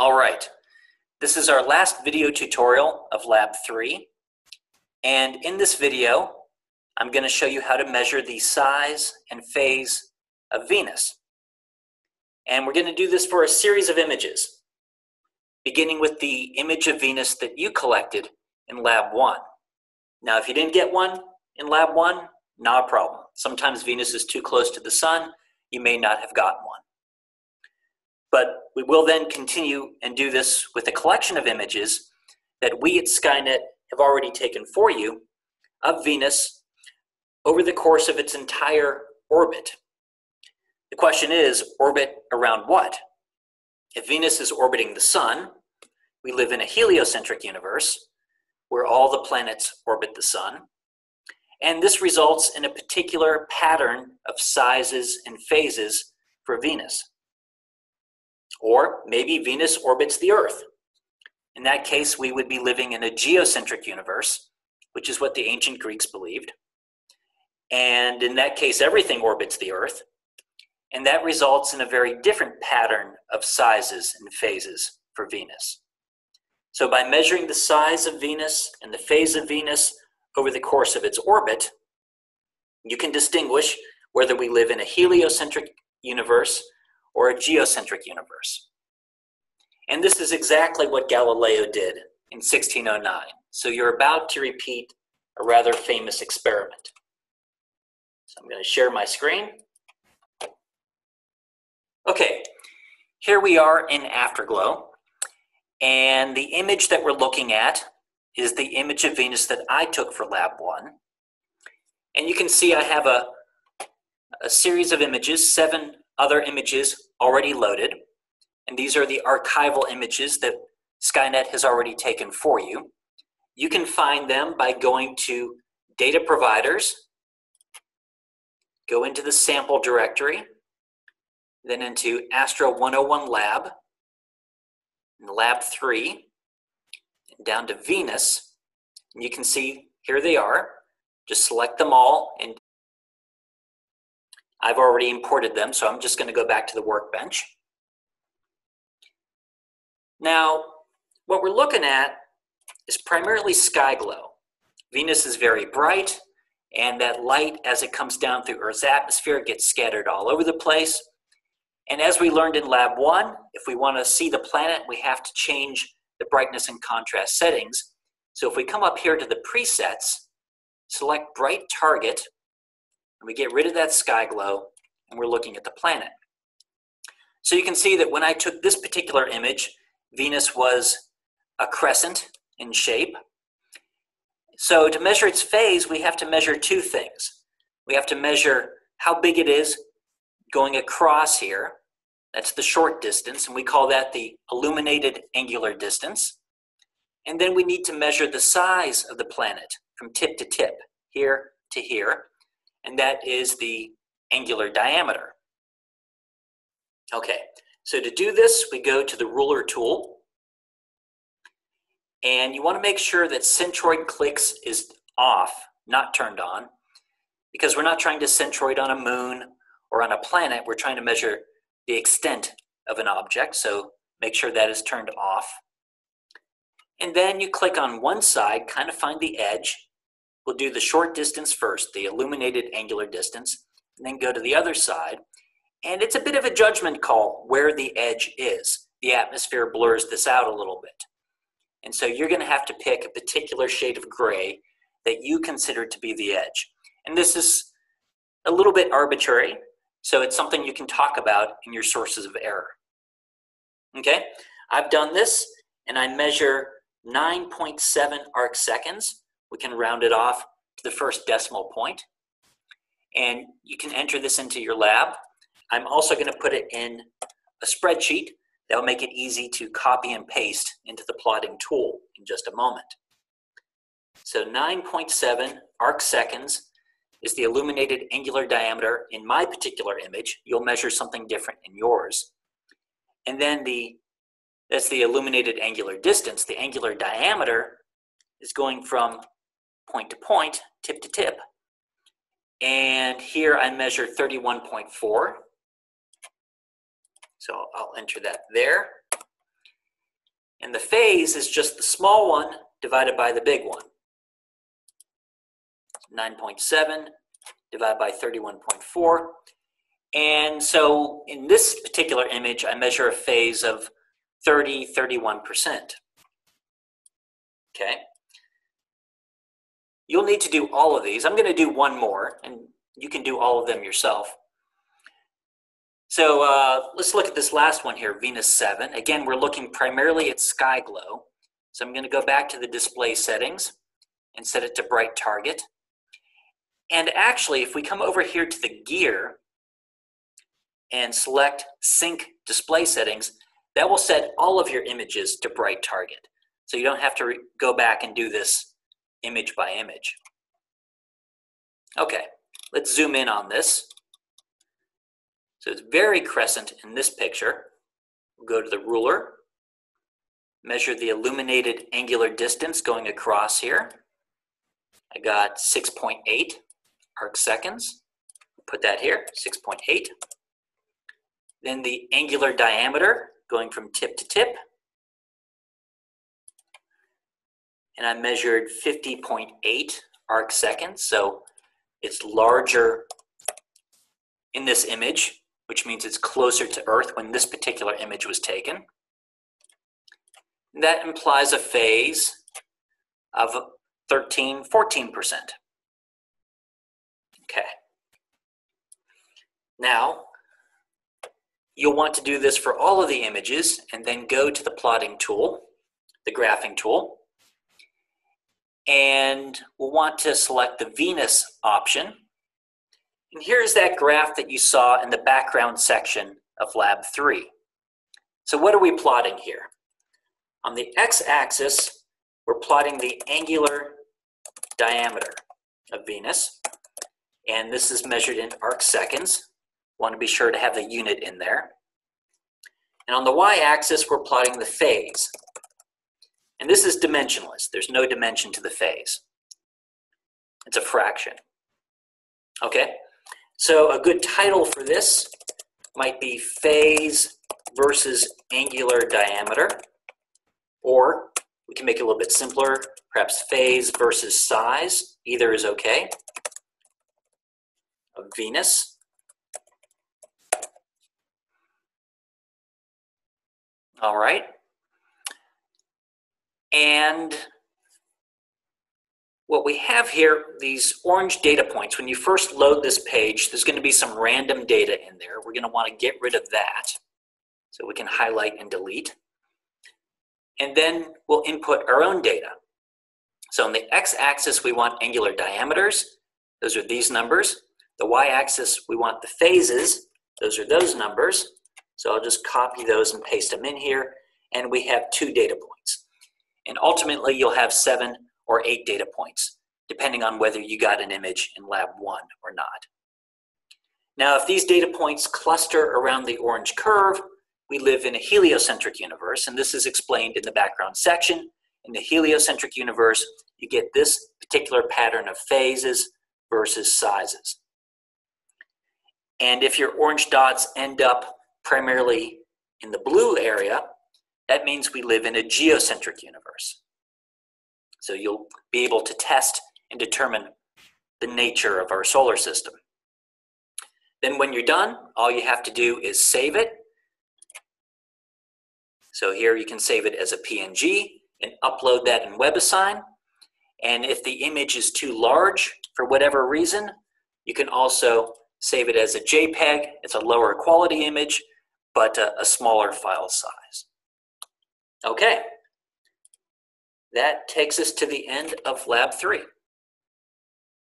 All right, this is our last video tutorial of Lab 3. And in this video, I'm going to show you how to measure the size and phase of Venus. And we're going to do this for a series of images, beginning with the image of Venus that you collected in Lab 1. Now, if you didn't get one in Lab 1, not a problem. Sometimes Venus is too close to the sun. You may not have gotten one. But we will then continue and do this with a collection of images that we at Skynet have already taken for you of Venus over the course of its entire orbit. The question is, orbit around what? If Venus is orbiting the sun, we live in a heliocentric universe where all the planets orbit the sun. And this results in a particular pattern of sizes and phases for Venus. Or maybe Venus orbits the Earth. In that case, we would be living in a geocentric universe, which is what the ancient Greeks believed. And in that case, everything orbits the Earth. And that results in a very different pattern of sizes and phases for Venus. So by measuring the size of Venus and the phase of Venus over the course of its orbit, you can distinguish whether we live in a heliocentric universe or a geocentric universe. And this is exactly what Galileo did in 1609. So you're about to repeat a rather famous experiment. So I'm going to share my screen. Okay, here we are in Afterglow. And the image that we're looking at is the image of Venus that I took for Lab 1. And you can see I have a series of images, 7 other images already loaded. And these are the archival images that Skynet has already taken for you. You can find them by going to Data Providers, go into the sample directory, then into Astro 101 Lab, and Lab 3, and down to Venus. And you can see here they are. Just select them all, and I've already imported them, so I'm just going to go back to the workbench. Now, what we're looking at is primarily sky glow. Venus is very bright, and that light, as it comes down through Earth's atmosphere, gets scattered all over the place. And as we learned in Lab 1, if we want to see the planet, we have to change the brightness and contrast settings. So if we come up here to the presets, select Bright Target, and we get rid of that sky glow, and we're looking at the planet. So you can see that when I took this particular image, Venus was a crescent in shape. So to measure its phase, we have to measure 2 things. We have to measure how big it is going across here. That's the short distance, and we call that the illuminated angular distance. And then we need to measure the size of the planet from tip to tip, here to here, and that is the angular diameter. Okay, so to do this, we go to the ruler tool, and you want to make sure that centroid clicks is off, not turned on, because we're not trying to centroid on a moon or on a planet. We're trying to measure the extent of an object, so make sure that is turned off. And then you click on one side, kind of find the edge. We'll do the short distance first, the illuminated angular distance, and then go to the other side. And it's a bit of a judgment call where the edge is. The atmosphere blurs this out a little bit. And so you're going to have to pick a particular shade of gray that you consider to be the edge. And this is a little bit arbitrary, so it's something you can talk about in your sources of error. Okay, I've done this, and I measure 9.7 arc seconds. We can round it off to the first decimal point. And you can enter this into your lab. I'm also going to put it in a spreadsheet that will make it easy to copy and paste into the plotting tool in just a moment. So 9.7 arc seconds is the illuminated angular diameter in my particular image. You'll measure something different in yours. And then that's the illuminated angular distance. The angular diameter is going from point to point, tip to tip. And here I measure 31.4. So I'll enter that there. And the phase is just the small one divided by the big one. 9.7 divided by 31.4. And so in this particular image, I measure a phase of 31%. Okay. You'll need to do all of these. I'm going to do one more, and you can do all of them yourself. So let's look at this last one here, Venus 7. Again, we're looking primarily at sky glow. So I'm going to go back to the display settings and set it to bright target. And actually, if we come over here to the gear and select sync display settings, that will set all of your images to bright target. So you don't have to go back and do this image by image. Okay, let's zoom in on this. So it's very crescent in this picture. We'll go to the ruler, measure the illuminated angular distance going across here. I got 6.8 arc seconds. Put that here, 6.8. Then the angular diameter going from tip to tip. And I measured 50.8 arc seconds. So it's larger in this image, which means it's closer to Earth when this particular image was taken. That implies a phase of 14%. Okay. Now, you'll want to do this for all of the images and then go to the plotting tool, the graphing tool, and we'll want to select the Venus option. And here's that graph that you saw in the background section of Lab 3. So what are we plotting here? On the x-axis, we're plotting the angular diameter of Venus, and this is measured in arc seconds. Want to be sure to have the unit in there. And on the y-axis, we're plotting the phase. And this is dimensionless. There's no dimension to the phase. It's a fraction. Okay, so a good title for this might be phase versus angular diameter, or we can make it a little bit simpler, perhaps phase versus size. Either is okay. Of Venus. All right. And what we have here, these orange data points, when you first load this page, there's going to be some random data in there. We're going to want to get rid of that. So we can highlight and delete. And then we'll input our own data. So on the x-axis, we want angular diameters. Those are these numbers. The y-axis, we want the phases. Those are those numbers. So I'll just copy those and paste them in here. And we have 2 data points. And ultimately, you'll have 7 or 8 data points, depending on whether you got an image in Lab 1 or not. Now, if these data points cluster around the orange curve, we live in a heliocentric universe, and this is explained in the background section. In the heliocentric universe, you get this particular pattern of phases versus sizes. And if your orange dots end up primarily in the blue area, that means we live in a geocentric universe. So you'll be able to test and determine the nature of our solar system. Then when you're done, all you have to do is save it. So here you can save it as a PNG and upload that in WebAssign. And if the image is too large for whatever reason, you can also save it as a JPEG. It's a lower quality image, but a smaller file size. Okay, that takes us to the end of Lab 3.